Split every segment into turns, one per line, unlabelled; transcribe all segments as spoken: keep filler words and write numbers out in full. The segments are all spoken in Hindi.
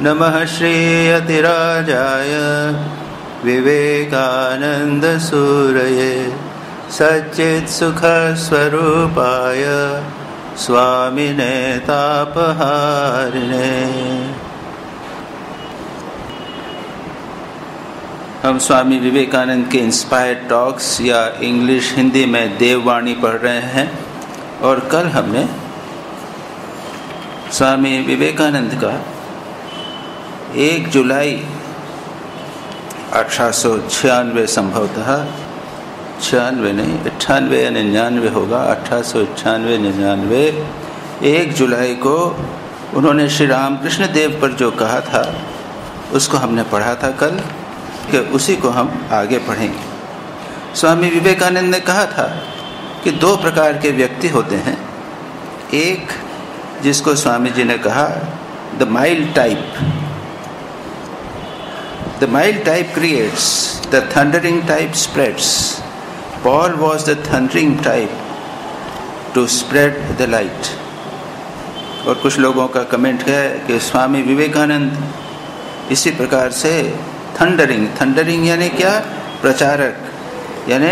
नमः श्रीयतिराजाय विवेकानन्दसूरये सच्चित्सुखस्वरूपाय स्वामिने तापहारिणे। हम स्वामी विवेकानंद के इंस्पायर्ड टॉक्स या इंग्लिश हिंदी में देववाणी पढ़ रहे हैं और कल हमने स्वामी विवेकानंद का एक जुलाई अठारह सौ छियानवे संभवतः छियानवे नहीं अट्ठानवे या निन्यानवे होगा अठारह सौ अट्ठानवे निन्यानवे एक जुलाई को उन्होंने श्री रामकृष्ण देव पर जो कहा था उसको हमने पढ़ा था कल, कि उसी को हम आगे पढ़ेंगे। स्वामी विवेकानंद ने कहा था कि दो प्रकार के व्यक्ति होते हैं। एक जिसको स्वामी जी ने कहा the mild type, the mild type creates, the thundering type spreads. Paul was the thundering type to spread the light। और कुछ लोगों का कमेंट है कि स्वामी विवेकानंद इसी प्रकार से थंडरिंग, थंडरिंग यानी क्या, प्रचारक, यानी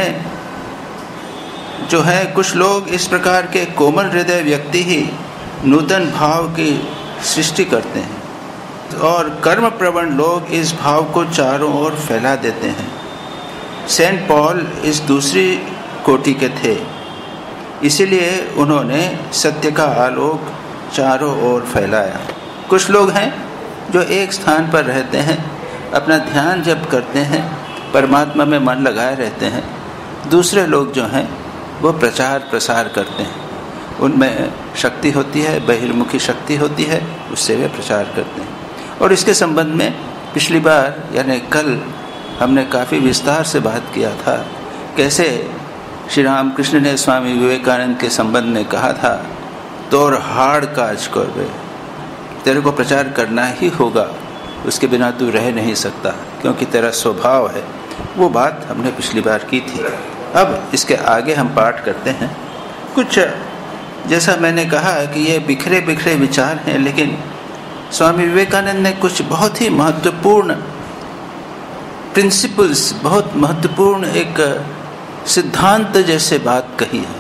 जो है कुछ लोग इस प्रकार के कोमल हृदय व्यक्ति ही नूतन भाव की सृष्टि करते हैं और कर्म प्रवण लोग इस भाव को चारों ओर फैला देते हैं। सेंट पॉल इस दूसरी कोटि के थे, इसीलिए उन्होंने सत्य का आलोक चारों ओर फैलाया। कुछ लोग हैं जो एक स्थान पर रहते हैं, अपना ध्यान जप करते हैं, परमात्मा में मन लगाए रहते हैं। दूसरे लोग जो हैं वो प्रचार प्रसार करते हैं, उनमें शक्ति होती है, बहिर्मुखी शक्ति होती है, उससे वे प्रचार करते हैं। और इसके संबंध में पिछली बार यानी कल हमने काफ़ी विस्तार से बात किया था, कैसे श्री रामकृष्ण ने स्वामी विवेकानंद के संबंध में कहा था, तोर हाड़ काज करवे, तेरे को प्रचार करना ही होगा, उसके बिना तू रह नहीं सकता क्योंकि तेरा स्वभाव है। वो बात हमने पिछली बार की थी। अब इसके आगे हम पाठ करते हैं। कुछ जैसा मैंने कहा कि ये बिखरे बिखरे विचार हैं, लेकिन स्वामी विवेकानंद ने कुछ बहुत ही महत्वपूर्ण प्रिंसिपल्स, बहुत महत्वपूर्ण एक सिद्धांत जैसे बात कही है।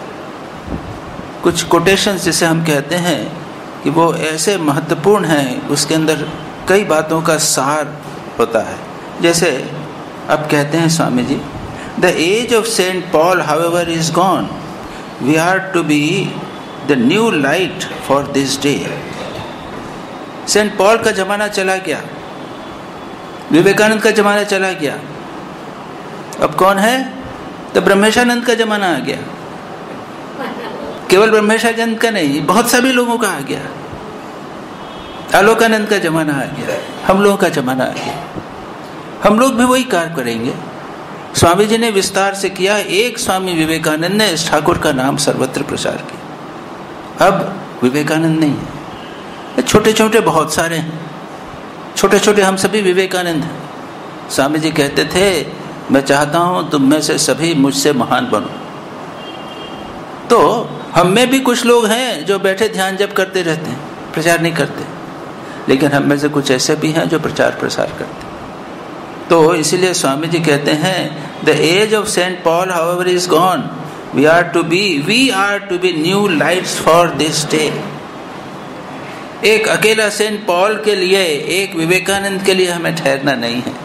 कुछ कोटेशंस जिसे हम कहते हैं कि वो ऐसे महत्वपूर्ण हैं, उसके अंदर कई बातों का सार होता है। जैसे अब कहते हैं Swami ji, the age of Saint Paul however is gone, we are to be the new light for this day. Saint Paul का जमाना चला गया, विवेकानंद का जमाना चला गया, अब कौन है? तो ब्रह्मेशानंद का जमाना आ गया। केवल ब्रह्मेशानंद का नहीं, बहुत सभी लोगों का आ गया। आलोकानंद का जमाना आ गया, हम लोगों का जमाना आ गया। हम लोग भी वही कार्य करेंगे। स्वामी जी ने विस्तार से किया, एक स्वामी विवेकानंद ने इस ठाकुर का नाम सर्वत्र प्रचार किया। अब विवेकानंद नहीं है, छोटे छोटे बहुत सारे हैं, छोटे छोटे हम सभी विवेकानंद हैं। स्वामी जी कहते थे, मैं चाहता हूँ तुम में से सभी मुझसे महान बनो। तो हम में भी कुछ लोग हैं जो बैठे ध्यान जप करते रहते हैं, प्रचार नहीं करते, लेकिन हम में से कुछ ऐसे भी हैं जो प्रचार प्रसार करते हैं। तो इसीलिए स्वामी जी कहते हैं, the age of Saint Paul however is gone, we are to be we are to be new lights for this day. एक अकेला सेंट पॉल के लिए, एक विवेकानंद के लिए हमें ठहरना नहीं है।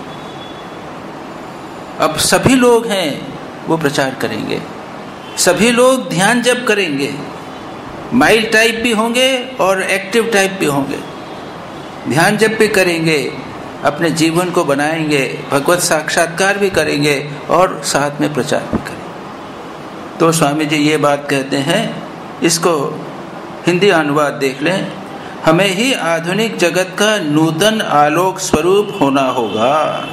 अब सभी लोग हैं वो प्रचार करेंगे, सभी लोग ध्यान जप करेंगे, माइल्ड टाइप भी होंगे और एक्टिव टाइप भी होंगे। ध्यान जप भी करेंगे, अपने जीवन को बनाएंगे, भगवत साक्षात्कार भी करेंगे और साथ में प्रचार भी करेंगे। तो स्वामी जी ये बात कहते हैं, इसको हिंदी अनुवाद देख लें, हमें ही आधुनिक जगत का नूतन आलोक स्वरूप होना होगा।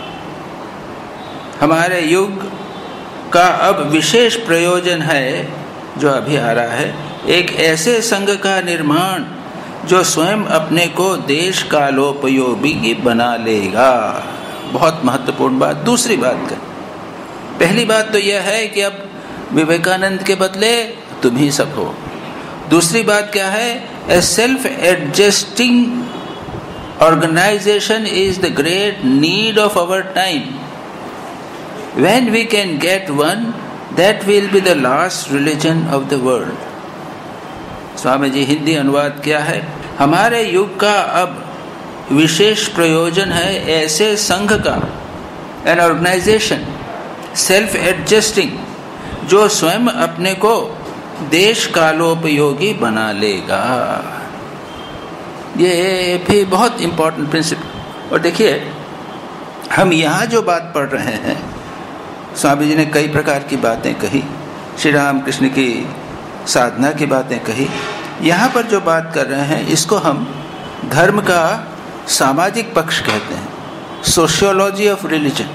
हमारे युग का अब विशेष प्रयोजन है जो अभी आ रहा है, एक ऐसे संघ का निर्माण जो स्वयं अपने को देश कालोपयोगी बना लेगा। बहुत महत्वपूर्ण बात। दूसरी बात कर, पहली बात तो यह है कि अब विवेकानंद के बदले तुम ही सब हो। दूसरी बात क्या है? A self adjusting organization is the great need of our time. When we can get one, that will be the last religion of the world. Swami ji Hindi अनुवाद क्या है? हमारे युग का अब विशेष प्रयोजन है ऐसे संघ का, एन ऑर्गेनाइजेशन सेल्फ एडजस्टिंग, जो स्वयं अपने को देश कालोपयोगी बना लेगा। ये भी बहुत इंपॉर्टेंट प्रिंसिपल। और देखिए, हम यहाँ जो बात पढ़ रहे हैं, स्वामी जी ने कई प्रकार की बातें कही, श्री राम कृष्ण की साधना की बातें कही। यहाँ पर जो बात कर रहे हैं इसको हम धर्म का सामाजिक पक्ष कहते हैं, सोशियोलॉजी ऑफ रिलीजन।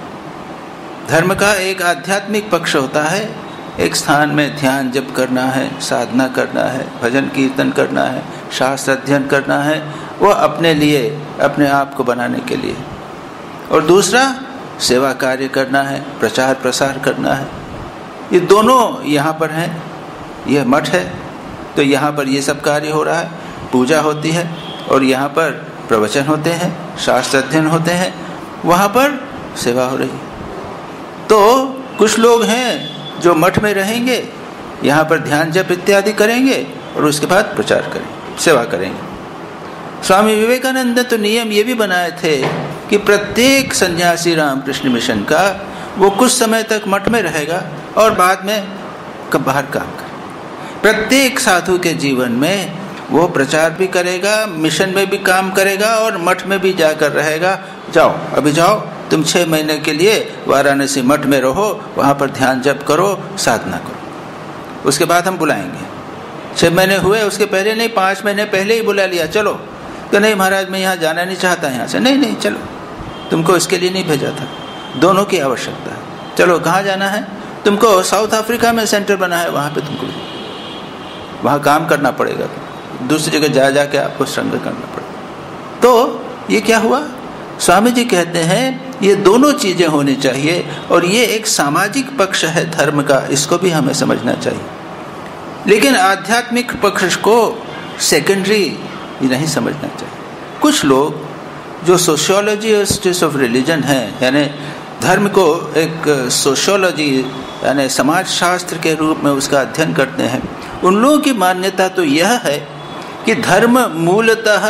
धर्म का एक आध्यात्मिक पक्ष होता है, एक स्थान में ध्यान जप करना है, साधना करना है, भजन कीर्तन करना है, शास्त्र अध्ययन करना है, वो अपने लिए, अपने आप को बनाने के लिए। और दूसरा सेवा कार्य करना है, प्रचार प्रसार करना है। ये दोनों यहाँ पर हैं। यह मठ है तो यहाँ पर ये सब कार्य हो रहा है, पूजा होती है, और यहाँ पर प्रवचन होते हैं, शास्त्र अध्ययन होते हैं, वहाँ पर सेवा हो रही है। तो कुछ लोग हैं जो मठ में रहेंगे, यहाँ पर ध्यान जप इत्यादि करेंगे और उसके बाद प्रचार करेंगे, सेवा करेंगे। स्वामी विवेकानंद ने तो नियम ये भी बनाए थे कि प्रत्येक सन्यासी रामकृष्ण मिशन का वो कुछ समय तक मठ में रहेगा और बाद में कब बाहर काम करे। प्रत्येक साधु के जीवन में वो प्रचार भी करेगा, मिशन में भी काम करेगा और मठ में भी जाकर रहेगा। जाओ, अभी जाओ, तुम छः महीने के लिए वाराणसी मठ में रहो, वहाँ पर ध्यान जप करो, साधना करो। उसके बाद हम बुलाएंगे। छः महीने हुए, उसके पहले नहीं, पाँच महीने पहले ही बुला लिया, चलो। तो नहीं महाराज, मैं यहाँ जाना नहीं चाहता, यहाँ से। नहीं नहीं, चलो, तुमको इसके लिए नहीं भेजा था, दोनों की आवश्यकता है। चलो, कहाँ जाना है? तुमको साउथ अफ्रीका में सेंटर बना है, वहाँ पे तुमको वहाँ काम करना पड़ेगा, दूसरी जगह जा जा के आपको संग करना पड़ेगा। तो ये क्या हुआ? स्वामी जी कहते हैं ये दोनों चीज़ें होनी चाहिए, और ये एक सामाजिक पक्ष है धर्म का, इसको भी हमें समझना चाहिए। लेकिन आध्यात्मिक पक्ष को सेकेंडरी नहीं समझना चाहिए। कुछ लोग जो सोशियोलॉजिस्ट ऑफ रिलीजन हैं, यानी धर्म को एक सोशियोलॉजी यानी समाज शास्त्र के रूप में उसका अध्ययन करते हैं, उन लोगों की मान्यता तो यह है कि धर्म मूलतः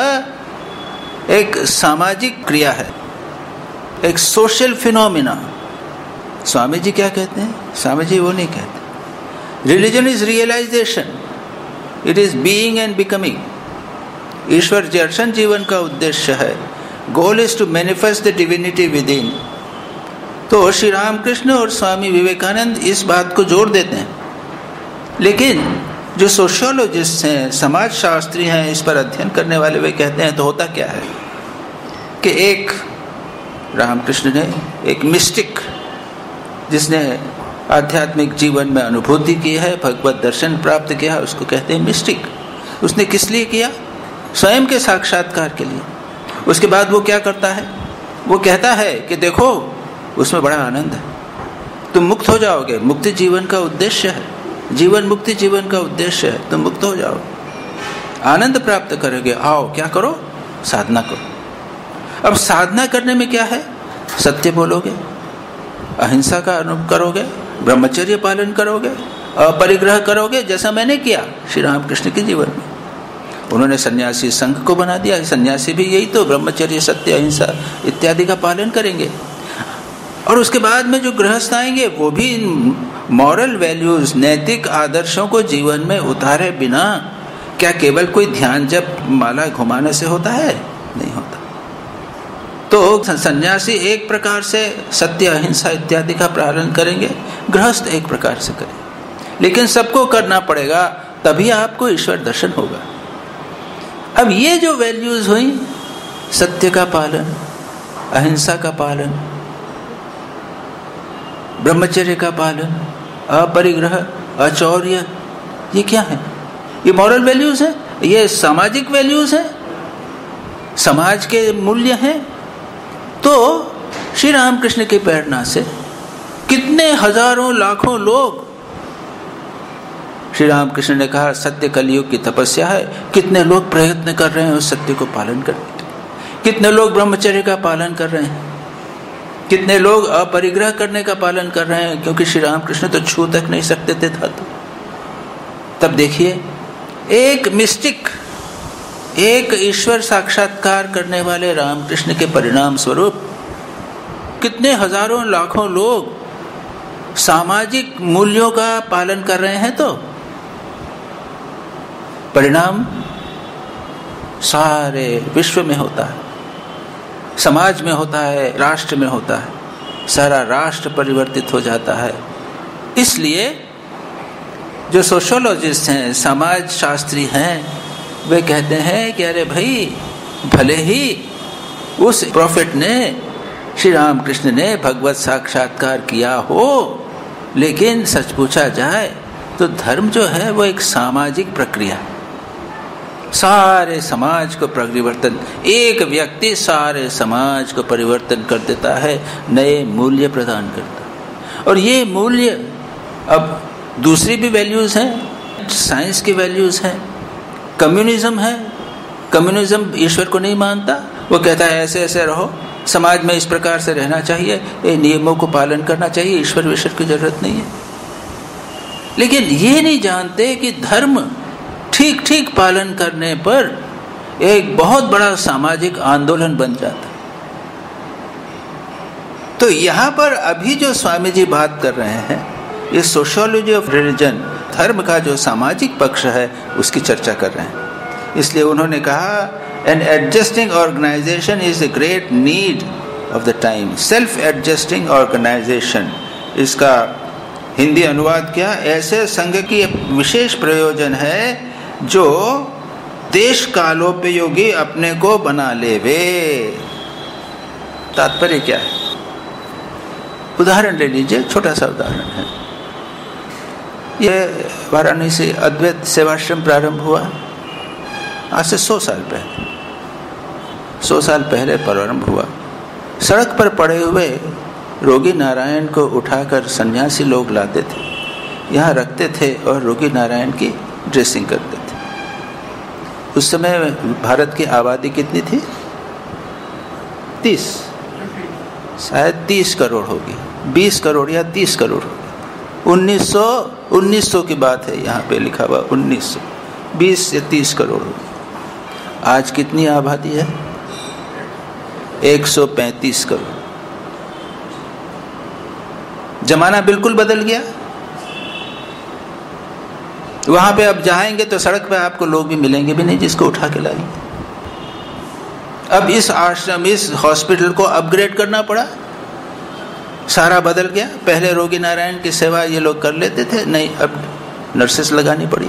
एक सामाजिक क्रिया है, एक सोशल फिनोमिना। स्वामी जी क्या कहते हैं? स्वामी जी वो नहीं कहते। Religion is realization, it is being and becoming. ईश्वर दर्शन जीवन का उद्देश्य है। Goal is to manifest the divinity within. तो श्री रामकृष्ण और स्वामी विवेकानंद इस बात को जोड़ देते हैं। लेकिन जो सोशियोलॉजिस्ट हैं, समाज शास्त्री हैं, इस पर अध्ययन करने वाले, वे कहते हैं तो होता क्या है कि एक रामकृष्ण ने, एक मिस्टिक जिसने आध्यात्मिक जीवन में अनुभूति की है, भगवत दर्शन प्राप्त किया, उसको कहते हैं मिस्टिक। उसने किस लिए किया? स्वयं के साक्षात्कार के लिए। उसके बाद वो क्या करता है? वो कहता है कि देखो, उसमें बड़ा आनंद है, तुम मुक्त हो जाओगे, मुक्ति जीवन का उद्देश्य है, जीवन मुक्ति जीवन का उद्देश्य है, तुम मुक्त हो जाओ, आनंद प्राप्त करोगे। आओ, क्या करो? साधना करो। अब साधना करने में क्या है? सत्य बोलोगे, अहिंसा का अनुभ करोगे, ब्रह्मचर्य पालन करोगे, अपरिग्रह करोगे, जैसा मैंने किया श्री रामकृष्ण के जीवन में। उन्होंने सन्यासी संघ को बना दिया। सन्यासी भी यही तो ब्रह्मचर्य, सत्य, अहिंसा इत्यादि का पालन करेंगे। और उसके बाद में जो गृहस्थ आएंगे वो भी मॉरल वैल्यूज, नैतिक आदर्शों को जीवन में उतारे बिना क्या केवल कोई ध्यान जप माला घुमाने से होता है? नहीं होता। तो सन्यासी एक प्रकार से सत्य, अहिंसा इत्यादि का पालन करेंगे, गृहस्थ एक प्रकार से करेंगे, लेकिन सबको करना पड़ेगा, तभी आपको ईश्वर दर्शन होगा। अब ये जो वैल्यूज हुई, सत्य का पालन, अहिंसा का पालन, ब्रह्मचर्य का पालन, अपरिग्रह, अचौर्य, ये क्या है? ये मॉरल वैल्यूज है, ये सामाजिक वैल्यूज है, समाज के मूल्य हैं। तो श्री रामकृष्ण की प्रेरणा से कितने हजारों लाखों लोग, श्री रामकृष्ण ने कहा सत्य कलयुग की तपस्या है, कितने लोग प्रयत्न कर रहे हैं उस सत्य को पालन करने के लिए। कितने लोग ब्रह्मचर्य का पालन कर रहे हैं, कितने लोग अपरिग्रह करने का पालन कर रहे हैं, क्योंकि श्री रामकृष्ण तो छू तक नहीं सकते थे धातु। तब देखिए, एक मिस्टिक, एक ईश्वर साक्षात्कार करने वाले रामकृष्ण के परिणाम स्वरूप कितने हजारों लाखों लोग सामाजिक मूल्यों का पालन कर रहे हैं, तो परिणाम सारे विश्व में होता है, समाज में होता है, राष्ट्र में होता है, सारा राष्ट्र परिवर्तित हो जाता है। इसलिए जो सोशियोलॉजिस्ट हैं, समाज शास्त्री हैं, वे कहते हैं कि अरे भाई, भले ही उस प्रॉफिट ने, श्री रामकृष्ण ने भगवत साक्षात्कार किया हो, लेकिन सच पूछा जाए तो धर्म जो है वो एक सामाजिक प्रक्रिया, सारे समाज को परिवर्तन, एक व्यक्ति सारे समाज को परिवर्तन कर देता है, नए मूल्य प्रदान करता है। और ये मूल्य, अब दूसरी भी वैल्यूज हैं, साइंस की वैल्यूज हैं, कम्युनिज्म है, कम्युनिज्म ईश्वर को नहीं मानता, वो कहता है ऐसे ऐसे रहो, समाज में इस प्रकार से रहना चाहिए, ये नियमों को पालन करना चाहिए, ईश्वर विश्वर की जरूरत नहीं है। लेकिन ये नहीं जानते कि धर्म ठीक ठीक पालन करने पर एक बहुत बड़ा सामाजिक आंदोलन बन जाता है। तो यहाँ पर अभी जो स्वामी जी बात कर रहे हैं, ये सोशियोलॉजी ऑफ रिलीजन, धर्म का जो सामाजिक पक्ष है उसकी चर्चा कर रहे हैं। इसलिए उन्होंने कहा, an adjusting organization is a great need of the time. Self adjusting organization, इसका हिंदी अनुवाद क्या, ऐसे संघ की विशेष प्रयोजन है जो देश कालोपयोगी अपने को बना लेवे। तात्पर्य क्या है? उदाहरण ले लीजिए, छोटा सा उदाहरण है। यह वाराणसी अद्वैत सेवाश्रम प्रारंभ हुआ आज से सौ साल पहले, सौ साल पहले प्रारंभ हुआ। सड़क पर पड़े हुए रोगी नारायण को उठाकर सन्यासी लोग लाते थे, यहाँ रखते थे और रोगी नारायण की ड्रेसिंग करते थे। उस समय भारत की आबादी कितनी थी? तीस, शायद तीस करोड़ होगी, बीस करोड़ या तीस करोड़ होगी। उन्नीस सौ उन्नीस सौ की बात है, यहाँ पे लिखा हुआ उन्नीस सौ, बीस या तीस करोड़ होगी। आज कितनी आबादी है? एक सौ पैंतीस करोड़। जमाना बिल्कुल बदल गया। वहां पे अब जाएंगे तो सड़क पे आपको लोग भी मिलेंगे भी नहीं जिसको उठा के लाएंगे। अब इस आश्रम, इस हॉस्पिटल को अपग्रेड करना पड़ा, सारा बदल गया। पहले रोगी नारायण की सेवा ये लोग कर लेते थे, नहीं अब नर्सेस लगानी पड़ी।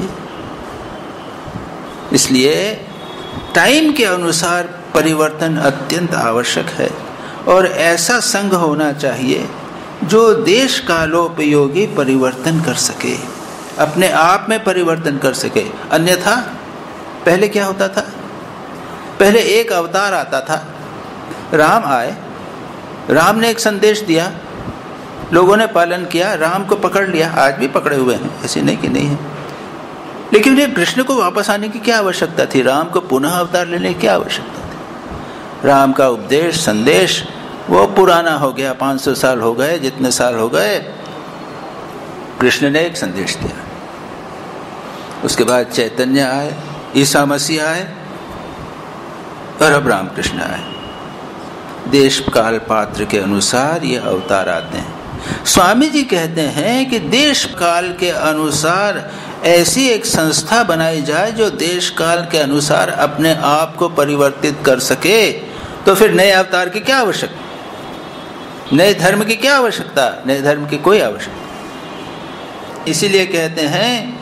इसलिए टाइम के अनुसार परिवर्तन अत्यंत आवश्यक है और ऐसा संघ होना चाहिए जो देश कालोपयोगी परिवर्तन कर सके, अपने आप में परिवर्तन कर सके। अन्यथा पहले क्या होता था? पहले एक अवतार आता था, राम आए, राम ने एक संदेश दिया, लोगों ने पालन किया, राम को पकड़ लिया, आज भी पकड़े हुए हैं, ऐसे नहीं कि नहीं है। लेकिन ये कृष्ण को वापस आने की क्या आवश्यकता थी? राम को पुनः अवतार लेने की क्या आवश्यकता थी? राम का उपदेश, संदेश वो पुराना हो गया, पाँच सौ साल हो गए, जितने साल हो गए, कृष्ण ने एक संदेश दिया। उसके बाद चैतन्य आए, ईसा मसीह आए और अब रामकृष्ण आए। देश काल पात्र के अनुसार ये अवतार आते हैं। स्वामी जी कहते हैं कि देश काल के अनुसार ऐसी एक संस्था बनाई जाए जो देश काल के अनुसार अपने आप को परिवर्तित कर सके। तो फिर नए अवतार की क्या आवश्यकता? नए धर्म की क्या आवश्यकता? नए धर्म की कोई आवश्यकता। इसीलिए कहते हैं,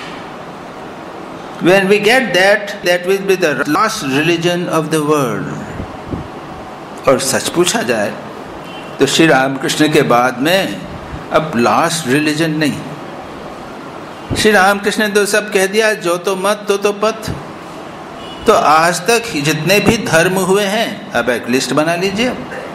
when we get that, that will be the last religion of the world। और सच पूछा जाए तो श्री रामकृष्ण के बाद में अब लास्ट रिलीजन नहीं। श्री रामकृष्ण ने तो सब कह दिया, जो तो मत तो तो पथ। तो आज तक जितने भी धर्म हुए हैं, अब एक लिस्ट बना लीजिए।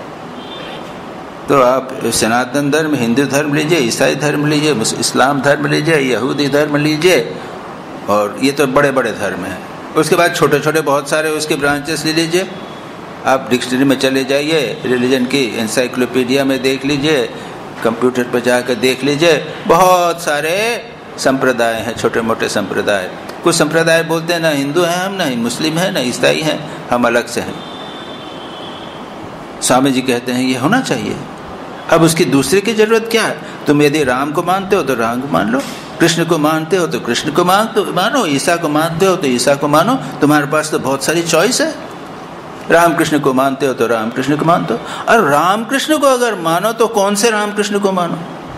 तो आप सनातन धर्म, हिंदू धर्म लीजिए, ईसाई धर्म लीजिए, इस्लाम धर्म लीजिए, यहूदी धर्म लीजिए, और ये तो बड़े बड़े धर्म हैं। उसके बाद छोटे छोटे बहुत सारे उसके ब्रांचेस ले लीजिए। आप डिक्शनरी में चले जाइए, रिलीजन की एनसाइक्लोपीडिया में देख लीजिए, कंप्यूटर पर जाकर देख लीजिए, बहुत सारे संप्रदाय हैं, छोटे मोटे संप्रदाय। कुछ संप्रदाय बोलते हैं ना हिंदू हैं हम, ना मुस्लिम हैं, ना ईसाई हैं, हम अलग से हैं। स्वामी जी कहते हैं ये होना चाहिए। अब उसकी दूसरे की जरूरत क्या है? तुम यदि राम को मानते हो तो राम को मान लो, कृष्ण को मानते हो तो कृष्ण को मान तो मानो, ईसा को मानते हो तो ईसा को मानो। तुम्हारे पास तो बहुत सारी चॉइस है। राम कृष्ण को मानते हो तो राम कृष्ण को मान दो। और राम कृष्ण को अगर मानो तो कौन से राम कृष्ण को मानो?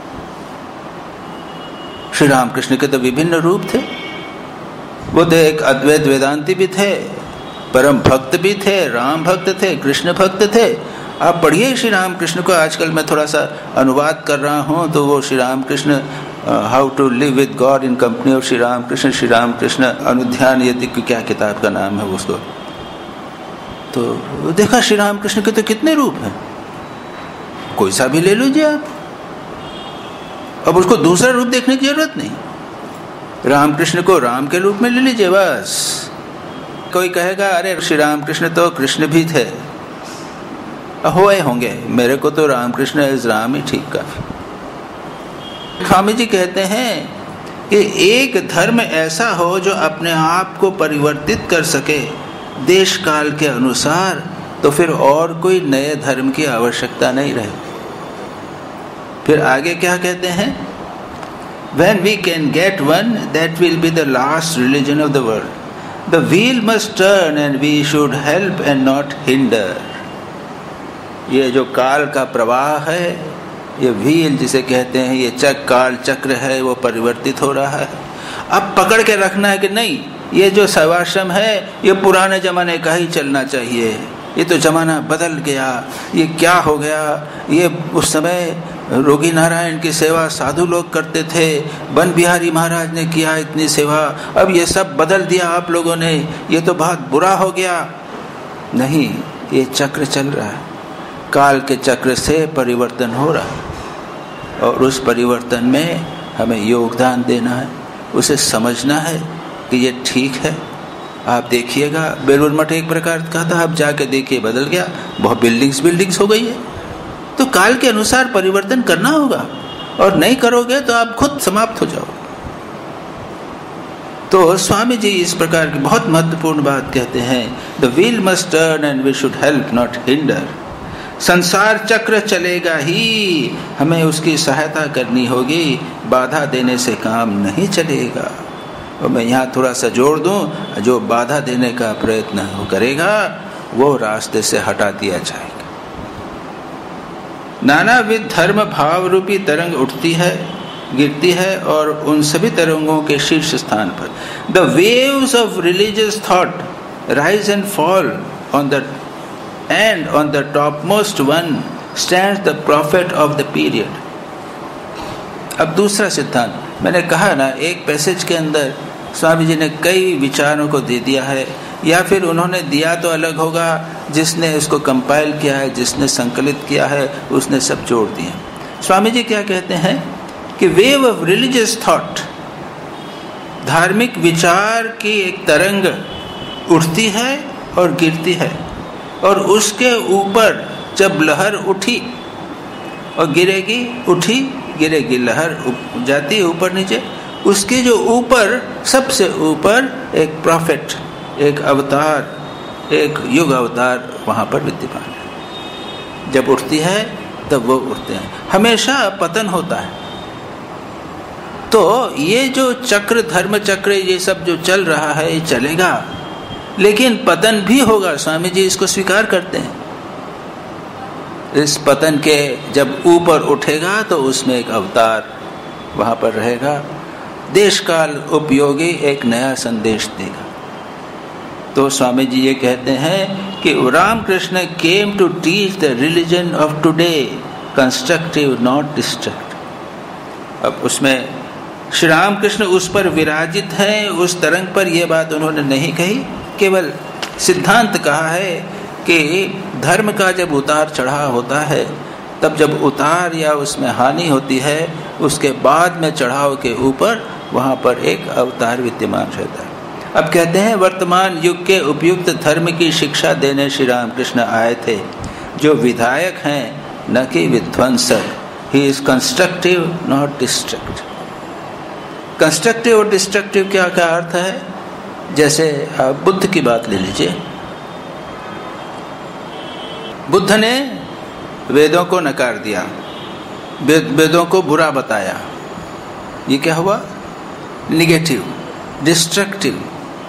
श्री राम कृष्ण के तो विभिन्न रूप थे। वो तो एक अद्वैत वेदांती भी थे, परम भक्त भी थे, राम भक्त थे, कृष्ण भक्त थे। आप पढ़िए श्री राम कृष्ण को। आजकल मैं थोड़ा सा अनुवाद कर रहा हूँ, तो वो Shri Ramakrishna how to live with God in company of Shri Ramakrishna, Shri Ramakrishna अनुध्यान, ये क्या किताब का नाम है उसको। तो देखा श्री राम कृष्ण के तो कितने रूप हैं, कोई सा भी ले लीजिए आप। अब उसको दूसरा रूप देखने की जरूरत नहीं, राम कृष्ण को राम के रूप में ले लीजिए बस। कोई कहेगा अरे श्री राम कृष्ण तो कृष्ण भी थे, हुए होंगे, मेरे को तो राम कृष्ण इस राम ही ठीक काफी। स्वामी जी कहते हैं कि एक धर्म ऐसा हो जो अपने आप को परिवर्तित कर सके देश काल के अनुसार, तो फिर और कोई नए धर्म की आवश्यकता नहीं रहे। फिर आगे क्या कहते हैं? When we can get one, that will be the last religion of the world. The wheel must turn and we should help and not hinder. ये जो काल का प्रवाह है, ये व्हील जिसे कहते हैं, ये चक काल चक्र है, वो परिवर्तित हो रहा है। अब पकड़ के रखना है कि नहीं, ये जो सर्वाश्रम है ये पुराने जमाने का ही चलना चाहिए, ये तो जमाना बदल गया, ये क्या हो गया, ये उस समय रोगी नारायण की सेवा साधु लोग करते थे, बन बिहारी महाराज ने किया इतनी सेवा, अब ये सब बदल दिया आप लोगों ने, ये तो बहुत बुरा हो गया। नहीं, ये चक्र चल रहा है, काल के चक्र से परिवर्तन हो रहा है, और उस परिवर्तन में हमें योगदान देना है, उसे समझना है कि ये ठीक है। आप देखिएगा बेलूर मठ एक प्रकार का था, आप जाके देखिए बदल गया, बहुत बिल्डिंग्स बिल्डिंग्स हो गई है। तो काल के अनुसार परिवर्तन करना होगा, और नहीं करोगे तो आप खुद समाप्त हो जाओगे। तो स्वामी जी इस प्रकार की बहुत महत्वपूर्ण बात कहते हैं, the wheel must turn and we should help not hinder. संसार चक्र चलेगा ही, हमें उसकी सहायता करनी होगी, बाधा देने से काम नहीं चलेगा। और मैं यहाँ थोड़ा सा जोड़ दूं, जो बाधा देने का प्रयत्न हो करेगा वो रास्ते से हटा दिया जाएगा। नानाविध धर्म भाव रूपी तरंग उठती है, गिरती है, और उन सभी तरंगों के शीर्ष स्थान पर the waves of religious thought rise and fall on the end on the topmost one stands the prophet of the period. अब दूसरा सिद्धांत मैंने कहा ना, एक पैसेज के अंदर स्वामी जी ने कई विचारों को दे दिया है, या फिर उन्होंने दिया तो अलग होगा, जिसने इसको कंपाइल किया है, जिसने संकलित किया है, उसने सब जोड़ दिए। स्वामी जी क्या कहते हैं कि वेव ऑफ रिलीजियस थॉट, धार्मिक विचार की एक तरंग उठती है और गिरती है, और उसके ऊपर जब लहर उठी और गिरेगी, उठी गिरेगी, लहर जाती है ऊपर नीचे, उसके जो ऊपर सबसे ऊपर एक प्रॉफिट, एक अवतार, एक युग अवतार वहाँ पर विद्यमान है। जब उठती है तब वो उठते हैं, हमेशा पतन होता है। तो ये जो चक्र, धर्म चक्र, ये सब जो चल रहा है ये चलेगा, लेकिन पतन भी होगा। स्वामी जी इसको स्वीकार करते हैं। इस पतन के जब ऊपर उठेगा तो उसमें एक अवतार वहाँ पर रहेगा, देश काल उपयोगी एक नया संदेश देगा। तो स्वामी जी ये कहते हैं कि Ramakrishna came to teach the religion of today, constructive not destructive. अब उसमें श्री रामकृष्ण उस पर विराजित हैं, उस तरंग पर यह बात उन्होंने नहीं कही, केवल सिद्धांत कहा है कि धर्म का जब उतार चढ़ाव होता है, तब जब उतार या उसमें हानि होती है, उसके बाद में चढ़ाव के ऊपर वहाँ पर एक अवतार विद्यमान रहता है। अब कहते हैं वर्तमान युग के उपयुक्त धर्म की शिक्षा देने श्री रामकृष्ण आए थे, जो विधायक हैं न कि विध्वंसक। He is constructive not destructive. Constructive और डिस्ट्रक्टिव क्या क्या अर्थ है? जैसे आप बुद्ध की बात ले लीजिए। बुद्ध ने वेदों को नकार दिया, वेदों को बुरा बताया। ये क्या हुआ? Negative, destructive.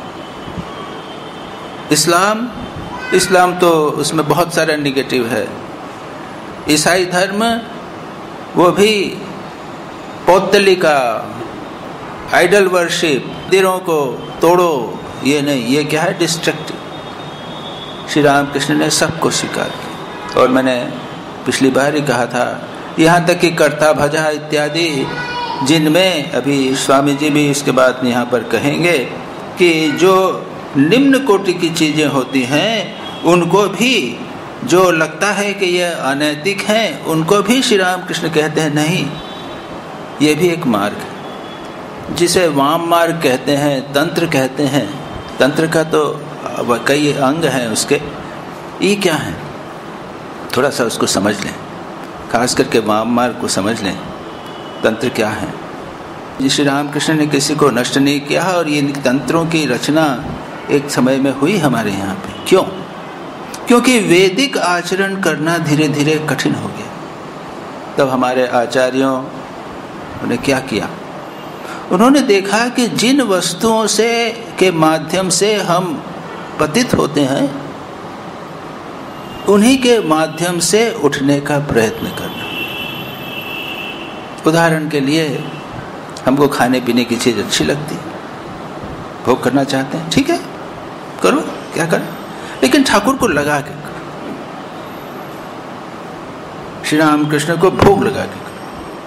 इस्लाम इस्लाम तो उसमें बहुत सारा निगेटिव है। ईसाई धर्म वो भी पौत्तलिका, आइडल वर्शिप, मंदिरों को तोड़ो, ये नहीं, ये क्या है? डिस्ट्रक्टिव। श्री रामकृष्ण ने सबको स्वीकार किया। और मैंने पिछली बार ही कहा था, यहाँ तक कि कर्ता भजा इत्यादि, जिनमें अभी स्वामी जी भी इसके बाद यहाँ पर कहेंगे कि जो निम्न कोटि की चीज़ें होती हैं उनको भी, जो लगता है कि यह अनैतिक हैं, उनको भी श्री रामकृष्ण कहते हैं नहीं, ये भी एक मार्ग है, जिसे वाम मार्ग कहते हैं, तंत्र कहते हैं। तंत्र का तो कई अंग हैं उसके, ये क्या है? थोड़ा सा उसको समझ लें, खास करके वाम मार्ग को समझ लें। तंत्र क्या है? श्री रामकृष्ण ने किसी को नष्ट नहीं किया, और ये तंत्रों की रचना एक समय में हुई हमारे यहाँ पे। क्यों? क्योंकि वैदिक आचरण करना धीरे धीरे कठिन हो गया। तब हमारे आचार्यों ने क्या किया? उन्होंने देखा कि जिन वस्तुओं से के माध्यम से हम पतित होते हैं, उन्हीं के माध्यम से उठने का प्रयत्न करना। उदाहरण के लिए, हमको खाने पीने की चीज़ अच्छी लगती, भोग करना चाहते हैं, ठीक है, करो, क्या करें, लेकिन ठाकुर को लगा के करो। श्री रामकृष्ण को भोग लगा के करो।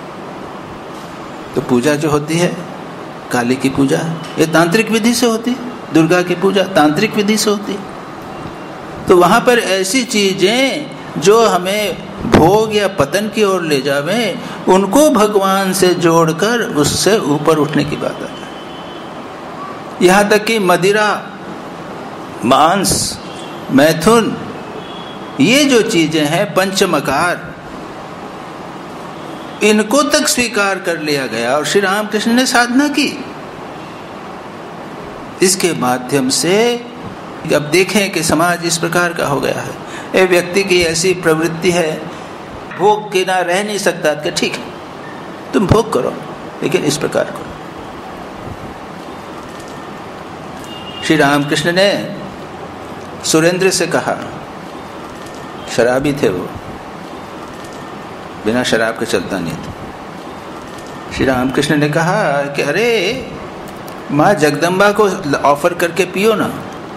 तो पूजा जो होती है, काली की पूजा, ये तांत्रिक विधि से होती है। दुर्गा की पूजा तांत्रिक विधि से होती है। तो वहाँ पर ऐसी चीज़ें जो हमें भोग या पतन की ओर ले जावे, उनको भगवान से जोड़कर उससे ऊपर उठने की बात है। यहाँ तक कि मदिरा, मांस, मैथुन, ये जो चीजें हैं पंचमकार, इनको तक स्वीकार कर लिया गया और श्री रामकृष्ण ने साधना की। इसके माध्यम से अब देखें कि समाज इस प्रकार का हो गया है। एक व्यक्ति की ऐसी प्रवृत्ति है, भोग के ना रह नहीं सकता, कि ठीक है तुम भोग करो, लेकिन इस प्रकार करो। श्री रामकृष्ण ने सुरेंद्र से कहा, शराबी थे वो, बिना शराब के चलता नहीं था। श्री रामकृष्ण ने कहा कि अरे माँ जगदम्बा को ऑफर करके पियो ना।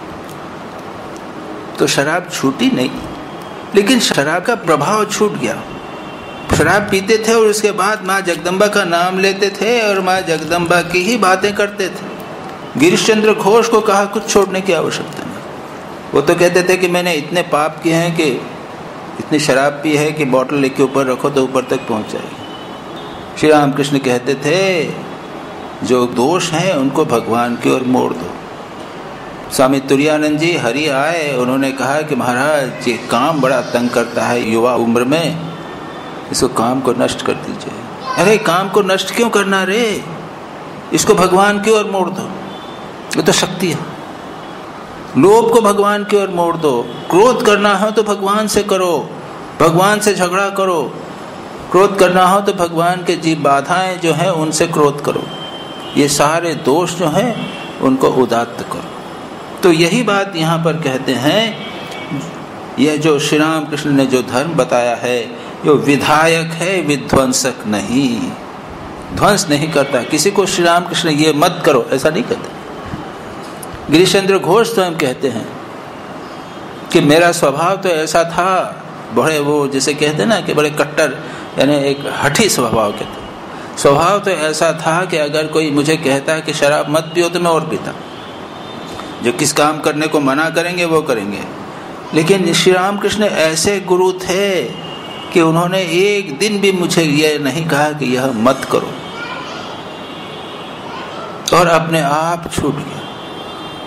तो शराब छूटी नहीं, लेकिन शराब का प्रभाव छूट गया। शराब पीते थे और उसके बाद माँ जगदम्बा का नाम लेते थे और माँ जगदम्बा की ही बातें करते थे। गिरीश चंद्र घोष को कहा कुछ छोड़ने की आवश्यकता नहीं। वो तो कहते थे कि मैंने इतने पाप किए हैं, कि इतनी शराब पी है कि बॉटल लेके ऊपर रखो तो ऊपर तक पहुंच जाएगी। श्री रामकृष्ण कहते थे जो दोष हैं उनको भगवान की ओर मोड़ दो। स्वामी तुरानंद जी हरि आए, उन्होंने कहा कि महाराज ये काम बड़ा तंग करता है युवा उम्र में, इसको काम को नष्ट कर दीजिए। अरे काम को नष्ट क्यों करना रे, इसको भगवान की ओर मोड़ दो, ये तो शक्ति है। लोभ को भगवान की ओर मोड़ दो। क्रोध करना हो तो भगवान से करो, भगवान से झगड़ा करो। क्रोध करना हो तो भगवान के जीव बाधाएं जो हैं उनसे क्रोध करो। ये सारे दोष जो हैं उनको उदात्त करो। तो यही बात यहाँ पर कहते हैं, यह जो श्री राम कृष्ण ने जो धर्म बताया है, यो विधायक है, विध्वंसक नहीं। ध्वंस नहीं करता किसी को। श्री राम कृष्ण ये मत करो ऐसा नहीं कहते। गिरीश चंद्र घोष स्वयं कहते हैं कि मेरा स्वभाव तो ऐसा था, बड़े वो जिसे कहते ना कि बड़े कट्टर, यानी एक हठी स्वभाव के थे। स्वभाव तो ऐसा था कि अगर कोई मुझे कहता है कि शराब मत पियो तो मैं और पीता। जो किस काम करने को मना करेंगे वो करेंगे। लेकिन श्री राम कृष्ण ऐसे गुरु थे कि उन्होंने एक दिन भी मुझे यह नहीं कहा कि यह मत करो, और अपने आप छूट गया।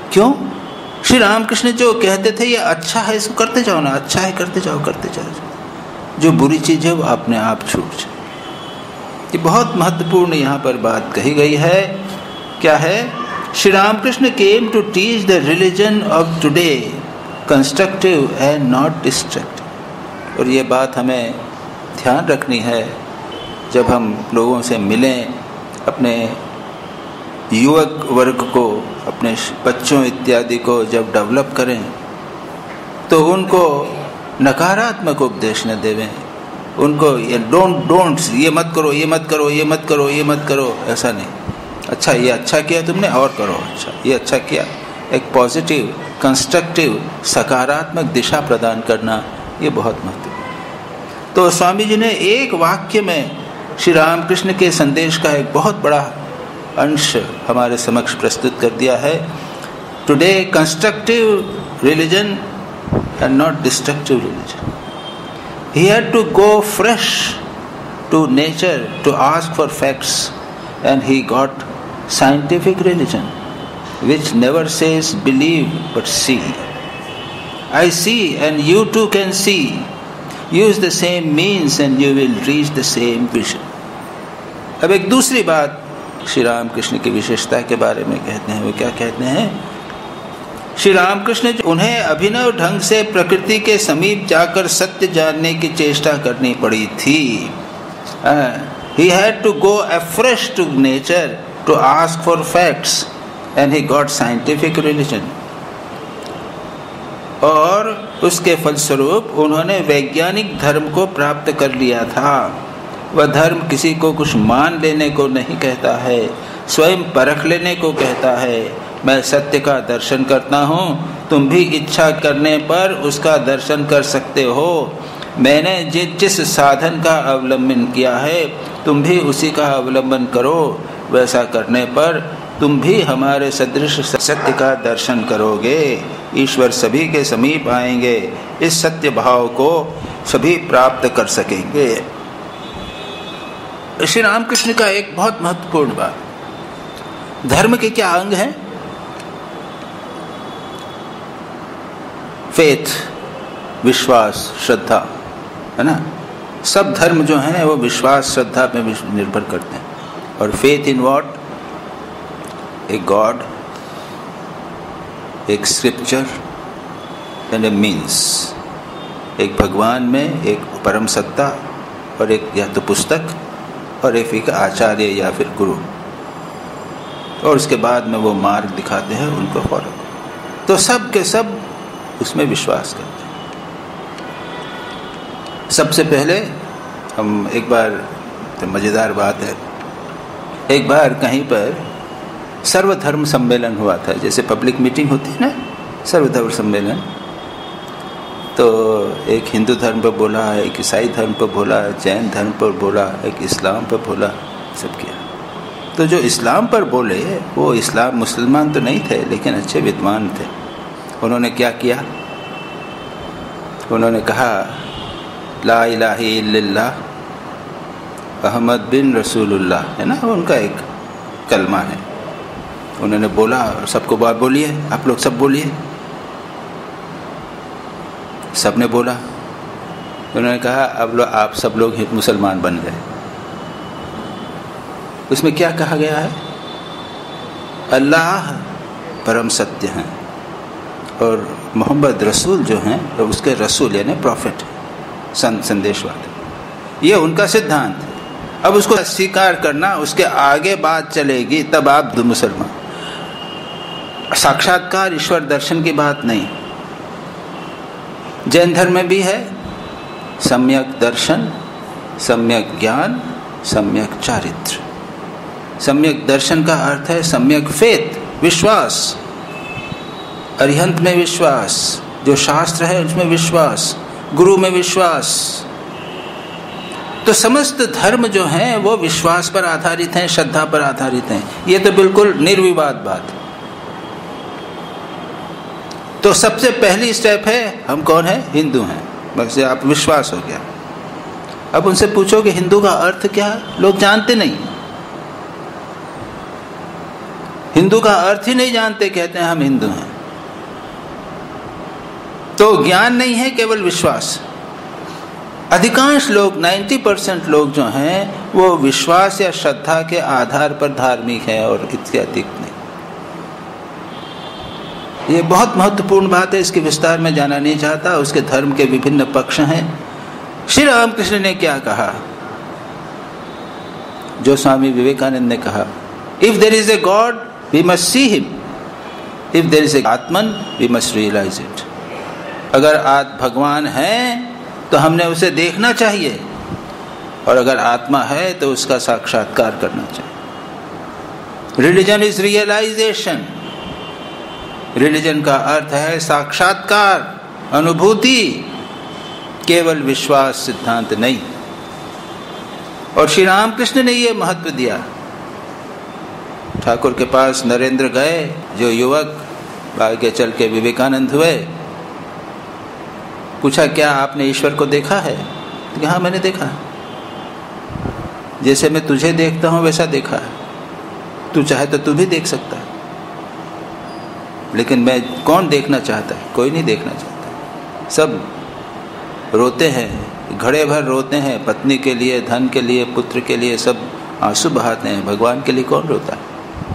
क्यों? श्री रामकृष्ण जो कहते थे ये अच्छा है, इसको करते जाओ ना, अच्छा है करते जाओ करते जाओ, जो बुरी चीज है वो अपने आप छूट जाए। ये बहुत महत्वपूर्ण यहाँ पर बात कही गई है। क्या है? Shri Ramakrishna came to teach the religion of today constructive and not destructive. और ये बात हमें ध्यान रखनी है जब हम लोगों से मिलें, अपने युवक वर्ग को, अपने बच्चों इत्यादि को जब डेवलप करें तो उनको नकारात्मक उपदेश न देवें। उनको ये डोंट डोंट ये मत करो, ये मत करो, ये मत करो, ये मत करो, ऐसा नहीं। अच्छा, ये अच्छा किया तुमने, और करो, अच्छा ये अच्छा किया। एक पॉजिटिव, कंस्ट्रक्टिव, सकारात्मक दिशा प्रदान करना, ये बहुत महत्वपूर्ण। तो स्वामी जी ने एक वाक्य में श्री रामकृष्ण के संदेश का एक बहुत बड़ा अंश हमारे समक्ष प्रस्तुत कर दिया है। Today constructive religion and not destructive religion. He had to go fresh to nature to ask for facts, and he got scientific religion, which never says believe but see. I see and you too can see. Use the same means and you will reach the same vision. अब एक दूसरी बात श्री रामकृष्ण की विशेषता के बारे में कहते हैं। वो क्या कहते हैं? श्री रामकृष्ण उन्हें अभिनव ढंग से प्रकृति के समीप जाकर सत्य जानने की चेष्टा करनी पड़ी थी। He had to go afresh to nature to ask for facts and he got scientific religion. और उसके फलस्वरूप उन्होंने वैज्ञानिक धर्म को प्राप्त कर लिया था। वह धर्म किसी को कुछ मान लेने को नहीं कहता है, स्वयं परख लेने को कहता है। मैं सत्य का दर्शन करता हूँ, तुम भी इच्छा करने पर उसका दर्शन कर सकते हो। मैंने जिस जिस साधन का अवलंबन किया है तुम भी उसी का अवलंबन करो। वैसा करने पर तुम भी हमारे सदृश सत्य का दर्शन करोगे। ईश्वर सभी के समीप आएंगे। इस सत्य भाव को सभी प्राप्त कर सकेंगे। श्री रामकृष्ण का एक बहुत महत्वपूर्ण बात, धर्म के क्या अंग हैं? फेथ, विश्वास, श्रद्धा, है ना। सब धर्म जो हैं वो विश्वास, श्रद्धा पे निर्भर करते हैं। और फेथ इन व्हाट? एक गॉड, एक स्क्रिप्चर एंड ए मीन्स। एक भगवान में, एक परम सत्ता, और एक या तो पुस्तक, और एक, एक आचार्य या फिर गुरु। और उसके बाद में वो मार्ग दिखाते हैं, उनको फॉलो। तो सब के सब उसमें विश्वास करते हैं। सबसे पहले हम एक बार, तो मज़ेदार बात है, एक बार कहीं पर सर्वधर्म सम्मेलन हुआ था। जैसे पब्लिक मीटिंग होती है ना, सर्वधर्म सम्मेलन। तो एक हिंदू धर्म पर बोला, एक ईसाई धर्म पर बोला, जैन धर्म पर बोला, एक इस्लाम पर बोला, सब किया। तो जो इस्लाम पर बोले वो इस्लाम मुसलमान तो नहीं थे, लेकिन अच्छे विद्वान थे। उन्होंने क्या किया? उन्होंने कहा ला इलाहा इल्लल्लाह अहमद बिन रसूलुल्लाह, है ना, उनका एक कलमा है। उन्होंने बोला, सबको बात बोलिए, आप लोग सब बोलिए। सबने बोला। उन्होंने कहा अब लो आप सब लोग मुसलमान बन गए। उसमें क्या कहा गया है? अल्लाह परम सत्य हैं और मोहम्मद रसूल जो हैं उसके रसूल यानी प्रॉफिट, संत, संदेश वाले। ये उनका सिद्धांत है। अब उसको स्वीकार करना, उसके आगे बात चलेगी, तब आप दो मुसलमान। साक्षात्कार ईश्वर दर्शन की बात नहीं। जैन धर्म में भी है सम्यक दर्शन, सम्यक ज्ञान, सम्यक चारित्र। सम्यक दर्शन का अर्थ है सम्यक फेथ, विश्वास, अरिहंत में विश्वास, जो शास्त्र है उसमें विश्वास, गुरु में विश्वास। तो समस्त धर्म जो हैं वो विश्वास पर आधारित हैं, श्रद्धा पर आधारित हैं। ये तो बिल्कुल निर्विवाद बात है। तो सबसे पहली स्टेप है हम कौन है? हिंदू हैं। बस आप विश्वास हो गया। अब उनसे पूछो कि हिंदू का अर्थ क्या है? लोग जानते नहीं। हिंदू का अर्थ ही नहीं जानते, कहते हैं हम हिंदू हैं। तो ज्ञान नहीं है, केवल विश्वास। अधिकांश लोग, नब्बे परसेंट लोग जो हैं वो विश्वास या श्रद्धा के आधार पर धार्मिक है और इसके अधिक नहीं। ये बहुत महत्वपूर्ण बात है, इसके विस्तार में जाना नहीं चाहता। उसके धर्म के विभिन्न पक्ष हैं। श्री रामकृष्ण ने क्या कहा, जो स्वामी विवेकानंद ने कहा, if there is a God we must see him, if there is a Atman we must realise it. अगर आज भगवान है तो हमने उसे देखना चाहिए, और अगर आत्मा है तो उसका साक्षात्कार करना चाहिए। Religion is realisation. रिलीजन का अर्थ है साक्षात्कार, अनुभूति, केवल विश्वास सिद्धांत नहीं। और श्री रामकृष्ण ने यह महत्व दिया। ठाकुर के पास नरेंद्र गए, जो युवक आगे चल के विवेकानंद हुए। पूछा, क्या आपने ईश्वर को देखा है? तो हाँ, मैंने देखा है। जैसे मैं तुझे देखता हूं वैसा देखा है, तू चाहे तो तू भी देख सकता है। लेकिन मैं, कौन देखना चाहता है? कोई नहीं देखना चाहता। सब रोते हैं, घड़े भर रोते हैं, पत्नी के लिए, धन के लिए, पुत्र के लिए, सब आंसू बहाते हैं। भगवान के लिए कौन रोता है?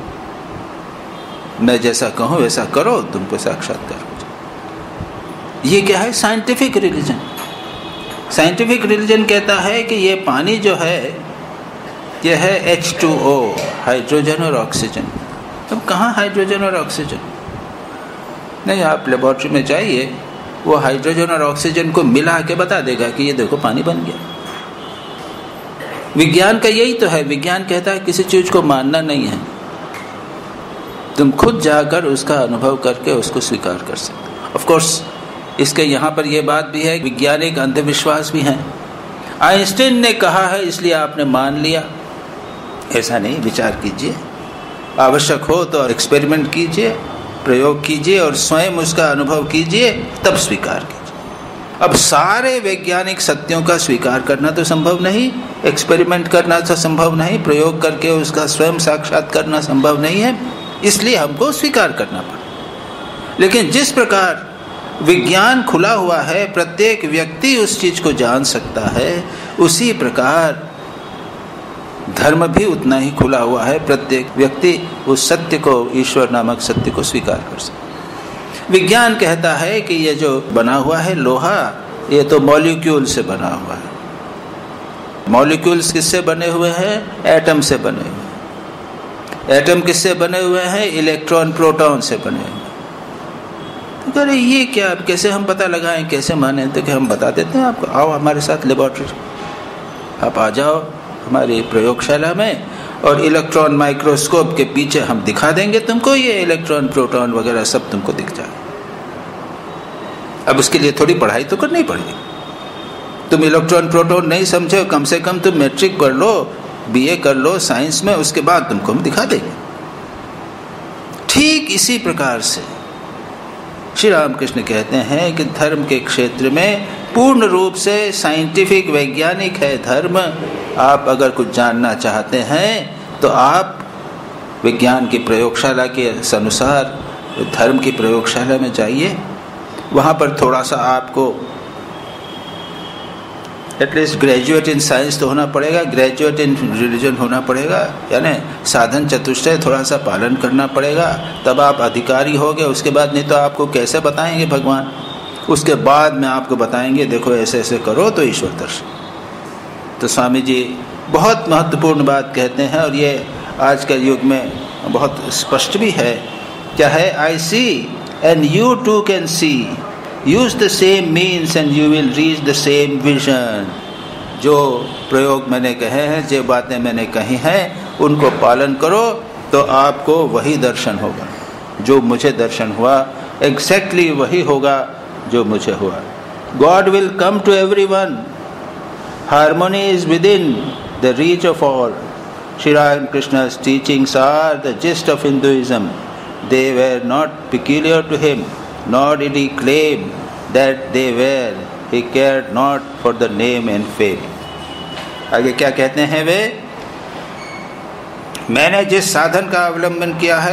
मैं जैसा कहूं वैसा करो, तुमको साक्षात्कार हो जाए। ये क्या है? Scientific religion. साइंटिफिक रिलीजन कहता है कि ये पानी जो है ये है एच टू ओ, हाइड्रोजन और ऑक्सीजन। अब कहाँ हाइड्रोजन और ऑक्सीजन? नहीं, आप लेबोरेटरी में जाइए, वो हाइड्रोजन और ऑक्सीजन को मिला के बता देगा कि ये देखो पानी बन गया। विज्ञान का यही तो है। विज्ञान कहता है किसी चीज को मानना नहीं है, तुम खुद जाकर उसका अनुभव करके उसको स्वीकार कर सकते हो। ऑफ कोर्स इसके यहाँ पर यह बात भी है, वैज्ञानिक अंधविश्वास भी हैं। आइंस्टाइन ने कहा है इसलिए आपने मान लिया, ऐसा नहीं। विचार कीजिए, आवश्यक हो तो एक्सपेरिमेंट कीजिए, प्रयोग कीजिए और स्वयं उसका अनुभव कीजिए, तब स्वीकार कीजिए। अब सारे वैज्ञानिक सत्यों का स्वीकार करना तो संभव नहीं, एक्सपेरिमेंट करना तो संभव नहीं, प्रयोग करके उसका स्वयं साक्षात करना संभव नहीं है, इसलिए हमको स्वीकार करना पड़ा। लेकिन जिस प्रकार विज्ञान खुला हुआ है, प्रत्येक व्यक्ति उस चीज को जान सकता है, उसी प्रकार धर्म भी उतना ही खुला हुआ है। प्रत्येक व्यक्ति उस सत्य को, ईश्वर नामक सत्य को स्वीकार कर सकता। विज्ञान कहता है कि ये जो बना हुआ है लोहा, ये तो मॉलिक्यूल से बना हुआ है। मॉलिक्यूल्स किससे बने हुए हैं? एटम से बने हुए। एटम किससे बने हुए हैं? इलेक्ट्रॉन प्रोटॉन से बने हुए। तो कह रहे ये क्या, कैसे हम पता लगाएं, कैसे माने? तो कि हम बता देते हैं आपको, आओ हमारे साथ लेबोरेटरी, आप आ जाओ हमारी प्रयोगशाला में, और इलेक्ट्रॉन माइक्रोस्कोप के पीछे हम दिखा देंगे तुमको, ये इलेक्ट्रॉन प्रोटॉन वगैरह सब तुमको दिख जाए। अब उसके लिए थोड़ी पढ़ाई तो करनी पड़ेगी। तुम इलेक्ट्रॉन प्रोटॉन नहीं समझे, कम से कम तुम मैट्रिक कर लो, बीए कर लो साइंस में, उसके बाद तुमको हम दिखा देंगे। ठीक इसी प्रकार से श्री रामकृष्ण कहते हैं कि धर्म के क्षेत्र में पूर्ण रूप से साइंटिफिक, वैज्ञानिक है धर्म। आप अगर कुछ जानना चाहते हैं तो आप विज्ञान की प्रयोगशाला के अनुसार धर्म की प्रयोगशाला में जाइए। वहाँ पर थोड़ा सा आपको एटलीस्ट ग्रेजुएट इन साइंस तो होना पड़ेगा, ग्रेजुएट इन रिलीजन होना पड़ेगा, यानी साधन चतुष्टय थोड़ा सा पालन करना पड़ेगा, तब आप अधिकारी होगे। उसके बाद नहीं तो आपको कैसे बताएंगे भगवान? उसके बाद में आपको बताएंगे देखो ऐसे ऐसे करो तो ईश्वर दर्शन। तो स्वामी जी बहुत महत्वपूर्ण बात कहते हैं, और ये आज के युग में बहुत स्पष्ट भी है। क्या है? I see and you too can see, use the same means and you will reach the same vision. जो प्रयोग मैंने कहे हैं, जो बातें मैंने कही हैं, उनको पालन करो तो आपको वही दर्शन होगा जो मुझे दर्शन हुआ। एग्जैक्टली वही होगा जो मुझे हुआ। God will come to everyone, harmony is within the reach of all. Shri Ramakrishna's teachings are the gist of Hinduism. They were not peculiar to him, nor did he claim that they were. He cared not for the name and fame. आगे क्या कहते हैं वे? मैंने जिस साधन का अवलंबन किया है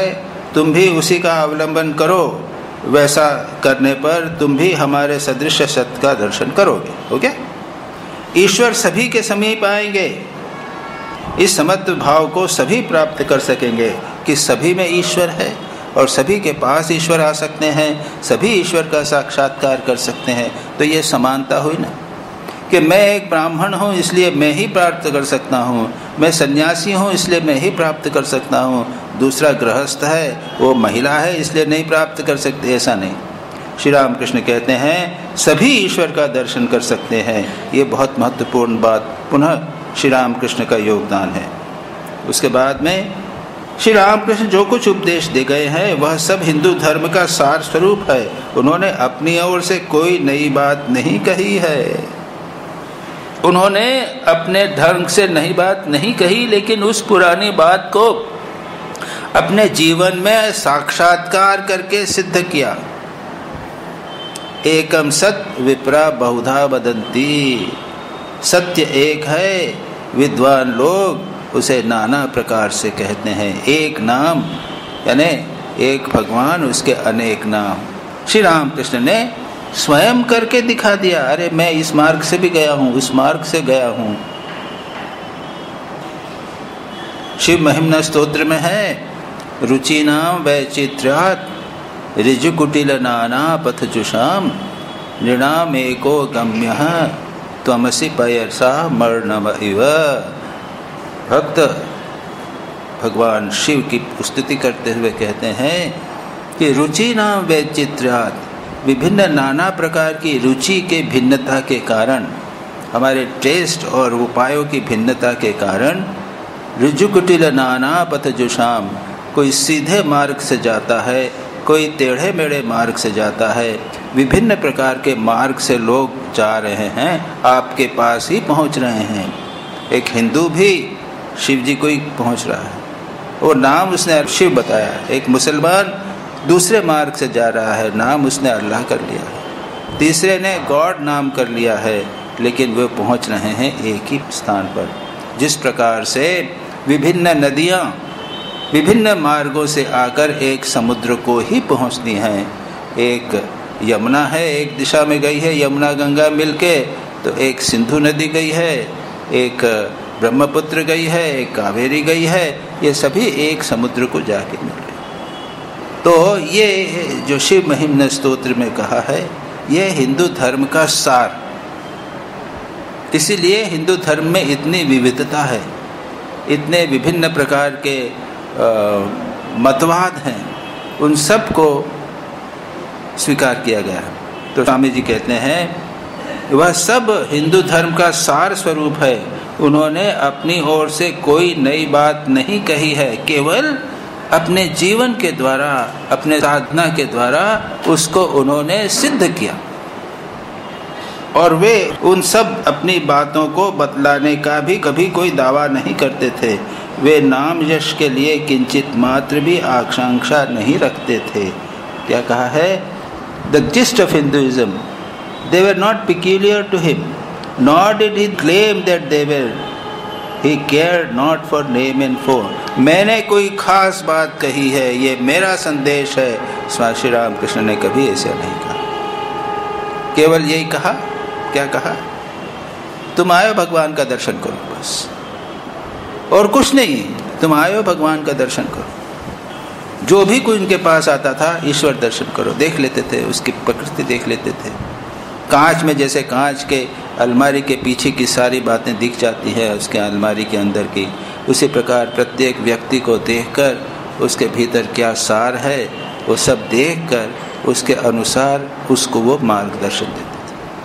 तुम भी उसी का अवलंबन करो, वैसा करने पर तुम भी हमारे सदृश सत्य का दर्शन करोगे। हो गया? ईश्वर सभी के समीप आएंगे, इस समत्व भाव को सभी प्राप्त कर सकेंगे कि सभी में ईश्वर है और सभी के पास ईश्वर आ सकते हैं, सभी ईश्वर का साक्षात्कार कर सकते हैं। तो ये समानता हुई ना, कि मैं एक ब्राह्मण हूँ इसलिए मैं ही प्राप्त कर सकता हूँ, मैं सन्यासी हूँ इसलिए मैं ही प्राप्त कर सकता हूँ, दूसरा गृहस्थ है वो महिला है इसलिए नहीं प्राप्त कर सकते, ऐसा नहीं। श्री रामकृष्ण कहते हैं सभी ईश्वर का दर्शन कर सकते हैं। ये बहुत महत्वपूर्ण बात पुनः श्री रामकृष्ण का योगदान है। उसके बाद में श्री रामकृष्ण जो कुछ उपदेश दे गए हैं वह सब हिंदू धर्म का सार स्वरूप है। उन्होंने अपनी ओर से कोई नई बात नहीं कही है, उन्होंने अपने ढंग से नई बात नहीं कही, लेकिन उस पुरानी बात को अपने जीवन में साक्षात्कार करके सिद्ध किया। एकम सत्य विप्रा बहुधा वदंती, सत्य एक है, विद्वान लोग उसे नाना प्रकार से कहते हैं। एक नाम यानी एक भगवान, उसके अनेक नाम। श्री रामकृष्ण ने स्वयं करके दिखा दिया, अरे मैं इस मार्ग से भी गया हूँ, उस मार्ग से गया हूँ। शिव महिम्न स्तोत्र में है रुचिनाम वैचित्र्यात् ऋजुकुटिल नाना पथजुषाम नृणाम एको गम्यः त्वमसि पयसा मर्णव इव। भक्त भगवान शिव की स्तुति करते हुए कहते हैं कि रुचि नाम वैचित्र्यात्, विभिन्न नाना प्रकार की रुचि के भिन्नता के कारण, हमारे टेस्ट और उपायों की भिन्नता के कारण, ऋजुकुटिल नाना पथजुषाम, कोई सीधे मार्ग से जाता है, कोई टेढ़े मेढ़े मार्ग से जाता है, विभिन्न प्रकार के मार्ग से लोग जा रहे हैं, आपके पास ही पहुंच रहे हैं। एक हिंदू भी शिव जी को ही पहुंच रहा है, वो नाम उसने शिव बताया। एक मुसलमान दूसरे मार्ग से जा रहा है, नाम उसने अल्लाह कर लिया है। तीसरे ने गॉड नाम कर लिया है, लेकिन वे पहुंच रहे हैं एक ही स्थान पर। जिस प्रकार से विभिन्न नदियाँ विभिन्न मार्गों से आकर एक समुद्र को ही पहुंचती हैं। एक यमुना है, एक दिशा में गई है यमुना गंगा मिलके, तो एक सिंधु नदी गई है, एक ब्रह्मपुत्र गई है, एक कावेरी गई है, ये सभी एक समुद्र को जाके मिल रहे। तो ये जो शिव महिम्न स्तोत्र में कहा है, ये हिंदू धर्म का सार। इसीलिए हिंदू धर्म में इतनी विविधता है, इतने विभिन्न प्रकार के आ, मतवाद हैं, उन सब को स्वीकार किया गया है। तो स्वामी जी कहते हैं वह सब हिंदू धर्म का सार स्वरूप है। उन्होंने अपनी ओर से कोई नई बात नहीं कही है, केवल अपने जीवन के द्वारा, अपने साधना के द्वारा उसको उन्होंने सिद्ध किया। और वे उन सब अपनी बातों को बतलाने का भी कभी कोई दावा नहीं करते थे। वे नाम यश के लिए किंचित मात्र भी आकांक्षा नहीं रखते थे। क्या कहा है? The gist of Hinduism, they were not peculiar to him, nor did he claim that they were. He cared not for name and form. मैंने कोई खास बात कही है, ये मेरा संदेश है, स्वामी श्री रामकृष्ण ने कभी ऐसा नहीं कहा। केवल यही कहा, क्या कहा? तुम आयो भगवान का दर्शन करो, बस, और कुछ नहीं। तुम आयो भगवान का दर्शन करो। जो भी कोई उनके पास आता था, ईश्वर दर्शन करो, देख लेते थे, उसकी प्रकृति देख लेते थे। कांच में जैसे कांच के अलमारी के पीछे की सारी बातें दिख जाती है उसके अलमारी के अंदर की, उसी प्रकार प्रत्येक व्यक्ति को देखकर उसके भीतर क्या सार है वो सब देखकर उसके अनुसार उसको वो मार्गदर्शन देते थे।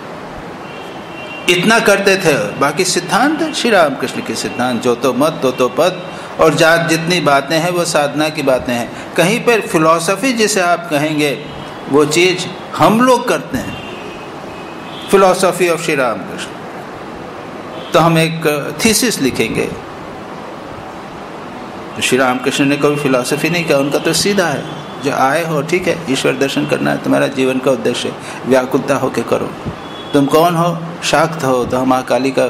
इतना करते थे। बाकी सिद्धांत श्री रामकृष्ण के सिद्धांत, जो तो मत तो तो पद, और जात जितनी बातें हैं वो साधना की बातें हैं। कहीं पर फिलॉसफी जिसे आप कहेंगे वो चीज़ हम लोग करते हैं, फिलॉसफी ऑफ श्री रामकृष्ण। तो हम एक थीसिस लिखेंगे, श्री रामकृष्ण ने कभी फिलॉसफी नहीं कहा, उनका तो सीधा है, जो आए हो ठीक है, ईश्वर दर्शन करना है, तुम्हारा जीवन का उद्देश्य, व्याकुलता होके करो। तुम कौन हो? शाक्त हो तो माँ काली का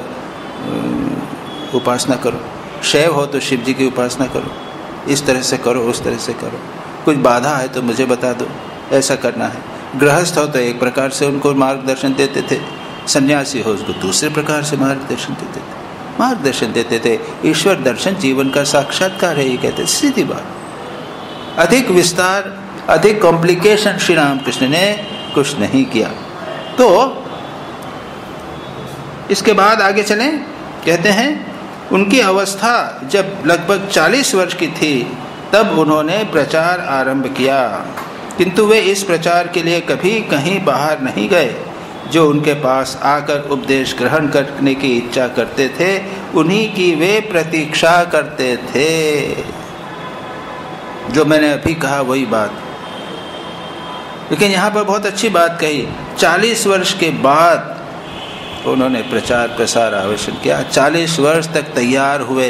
उपासना करो, शैव हो तो शिव जी की उपासना करो, इस तरह से करो, उस तरह से करो। कुछ बाधा है तो मुझे बता दो, ऐसा करना है। गृहस्थ हो तो एक प्रकार से उनको मार्गदर्शन देते थे, सन्यासी हो उसको दूसरे प्रकार से मार्गदर्शन देते थे मार्गदर्शन देते थे ईश्वर दर्शन जीवन का साक्षात्कार है, ये कहते सीधी बात। अधिक विस्तार, अधिक कॉम्प्लिकेशन श्री रामकृष्ण ने कुछ नहीं किया। तो इसके बाद आगे चलें, कहते हैं उनकी अवस्था जब लगभग चालीस वर्ष की थी तब उन्होंने प्रचार आरंभ किया, किंतु वे इस प्रचार के लिए कभी कहीं बाहर नहीं गए। जो उनके पास आकर उपदेश ग्रहण करने की इच्छा करते थे उन्हीं की वे प्रतीक्षा करते थे। जो मैंने अभी कहा वही बात, लेकिन यहाँ पर बहुत अच्छी बात कही, चालीस वर्ष के बाद उन्होंने प्रचार प्रसार आवेशन किया। चालीस वर्ष तक तैयार हुए,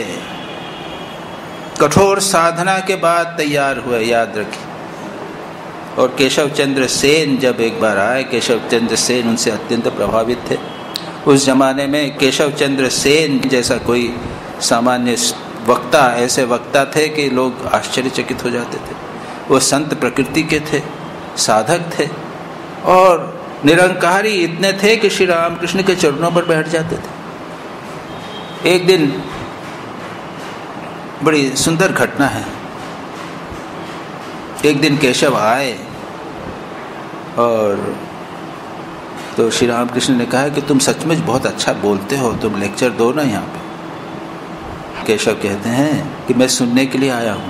कठोर साधना के बाद तैयार हुए, याद रखिए। और केशव चंद्र सेन जब एक बार आए, केशव चंद्र सेन उनसे अत्यंत प्रभावित थे। उस जमाने में केशव चंद्र सेन जैसा कोई सामान्य वक्ता, ऐसे वक्ता थे कि लोग आश्चर्यचकित हो जाते थे। वो संत प्रकृति के थे, साधक थे और निरंकारी इतने थे कि श्री रामकृष्ण के चरणों पर बैठ जाते थे। एक दिन बड़ी सुंदर घटना है। एक दिन केशव आए और तो श्री रामकृष्ण ने कहा कि तुम सचमुच बहुत अच्छा बोलते हो, तुम लेक्चर दो ना यहाँ पे। केशव कहते हैं कि मैं सुनने के लिए आया हूँ।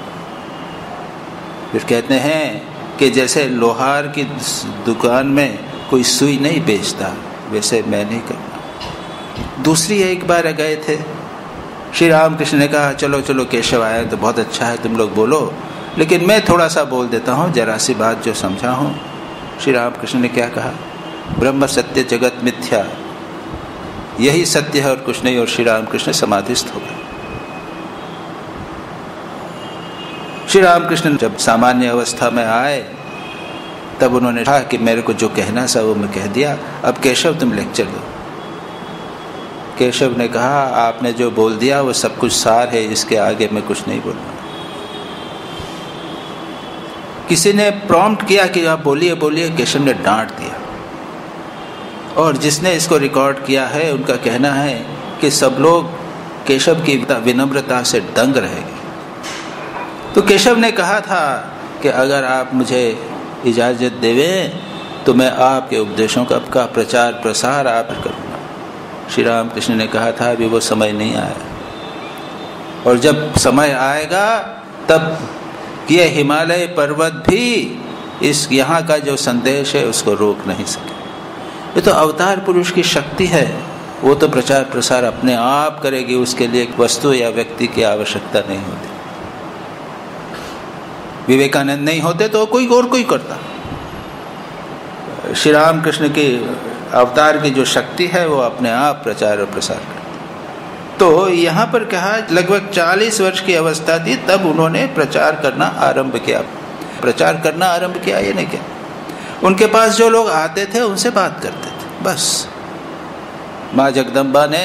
फिर कहते हैं कि जैसे लोहार की दुकान में कोई सुई नहीं बेचता वैसे मैं नहीं करना। दूसरी एक बार गए थे, श्री रामकृष्ण ने कहा चलो चलो केशव आया तो बहुत अच्छा है, तुम लोग बोलो, लेकिन मैं थोड़ा सा बोल देता हूँ, जरा सी बात जो समझा हूँ। श्री रामकृष्ण ने क्या कहा? ब्रह्म सत्य जगत मिथ्या, यही सत्य है और कुछ नहीं। और श्री रामकृष्ण समाधिस्थ हो गए। श्री रामकृष्ण जब सामान्य अवस्था में आए तब उन्होंने कहा कि मेरे को जो कहना था वो मैं कह दिया, अब केशव तुम लेक्चर दो। केशव ने कहा आपने जो बोल दिया वो सब कुछ सार है, इसके आगे मैं कुछ नहीं बोलूँगा। किसी ने प्रॉम्प्ट किया कि आप बोलिए बोलिए, केशव ने डांट दिया। और जिसने इसको रिकॉर्ड किया है उनका कहना है कि सब लोग केशव की विनम्रता से दंग रहे। तो केशव ने कहा था कि अगर आप मुझे इजाज़त देवें तो मैं आपके उपदेशों का, का प्रचार प्रसार आप करूँगा। श्री रामकृष्ण ने कहा था अभी वो समय नहीं आया, और जब समय आएगा तब ये हिमालय पर्वत भी इस यहाँ का जो संदेश है उसको रोक नहीं सके। ये तो अवतार पुरुष की शक्ति है, वो तो प्रचार प्रसार अपने आप करेगी, उसके लिए वस्तु या व्यक्ति की आवश्यकता नहीं होती। विवेकानंद नहीं होते तो कोई और कोई करता। श्री रामकृष्ण की अवतार की जो शक्ति है वो अपने आप प्रचार और प्रसार करती। तो यहाँ पर कहा लगभग चालीस वर्ष की अवस्था थी तब उन्होंने प्रचार करना आरंभ किया। प्रचार करना आरंभ किया ये नहीं क्या, उनके पास जो लोग आते थे उनसे बात करते थे बस। माँ जगदम्बा ने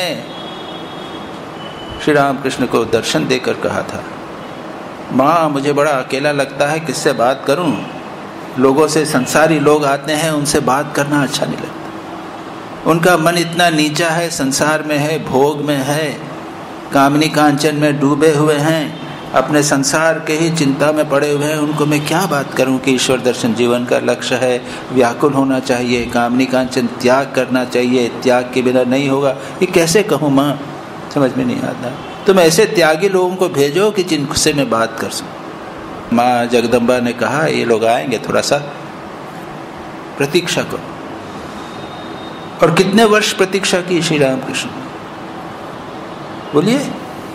श्री रामकृष्ण को दर्शन देकर कहा था, माँ मुझे बड़ा अकेला लगता है, किससे बात करूं? लोगों से, संसारी लोग आते हैं उनसे बात करना अच्छा नहीं लगता। उनका मन इतना नीचा है, संसार में है, भोग में है, कामनी कांचन में डूबे हुए हैं, अपने संसार के ही चिंता में पड़े हुए हैं। उनको मैं क्या बात करूं कि ईश्वर दर्शन जीवन का लक्ष्य है, व्याकुल होना चाहिए, कामनी कांचन त्याग करना चाहिए, त्याग के बिना नहीं होगा। ये कैसे कहूँ माँ, समझ में नहीं आता। तुम ऐसे त्यागी लोगों को भेजो कि जिनसे मैं बात कर सकूं। माँ जगदम्बा ने कहा ये लोग आएंगे, थोड़ा सा प्रतीक्षा करो। और कितने वर्ष प्रतीक्षा की श्री रामकृष्ण? बोलिए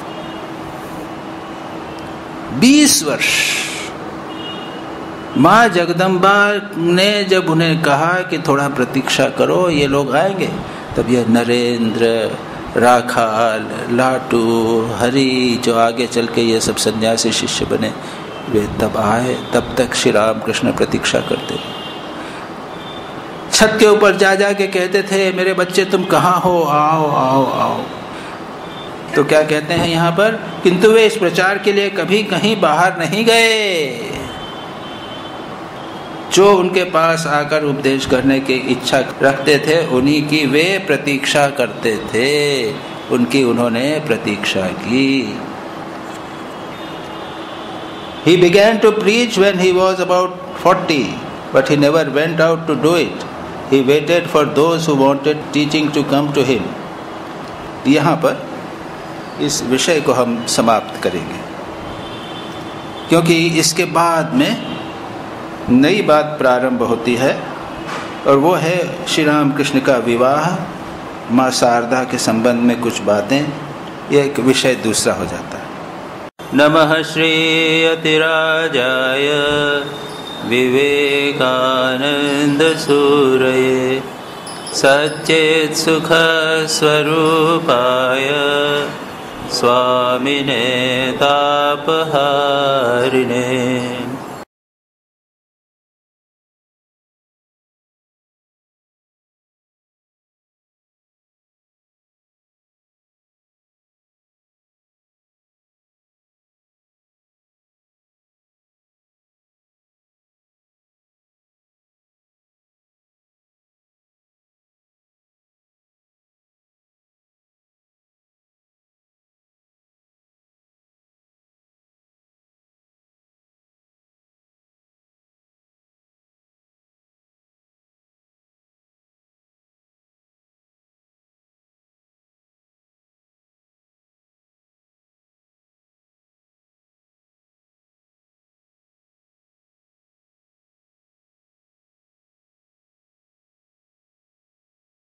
बीस वर्ष। माँ जगदम्बा ने जब उन्हें कहा कि थोड़ा प्रतीक्षा करो, ये लोग आएंगे, तब यह नरेंद्र, राखाल, लाटू, हरि जो आगे चल के ये सब सन्यासी शिष्य बने, वे तब आए। तब तक श्री रामकृष्ण प्रतीक्षा करते। छत के ऊपर जा जा के कहते थे मेरे बच्चे तुम कहाँ हो, आओ आओ आओ। तो क्या कहते हैं यहाँ पर, किंतु वे इस प्रचार के लिए कभी कहीं बाहर नहीं गए। जो उनके पास आकर उपदेश करने की इच्छा रखते थे उन्हीं की वे प्रतीक्षा करते थे, उनकी उन्होंने प्रतीक्षा की। He began to preach when he was about forty, but he never went out to do it. He waited for those who wanted teaching to come to him. यहाँ पर इस विषय को हम समाप्त करेंगे, क्योंकि इसके बाद में नई बात प्रारंभ होती है और वो है श्री राम कृष्ण का विवाह, माँ शारदा के संबंध में कुछ बातें, यह एक विषय दूसरा हो जाता है। नमः श्री अतिराजाय विवेकानंद सूरये सच्चेत सुख स्वरूपाय स्वामिने तापहारिणे।